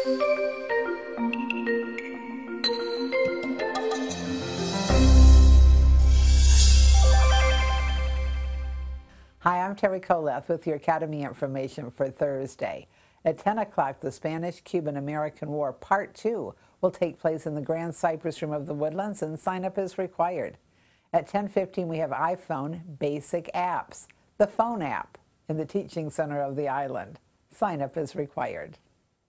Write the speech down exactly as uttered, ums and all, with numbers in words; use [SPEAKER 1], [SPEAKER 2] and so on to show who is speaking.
[SPEAKER 1] Hi, I'm Terry Koleth with your Academy information for Thursday. At ten o'clock, the Spanish-Cuban-American War Part two will take place in the Grand Cypress Room of the Woodlands, and sign up is required. At ten fifteen, we have iPhone Basic Apps, the phone app, in the Teaching Center of the island. Sign up is required.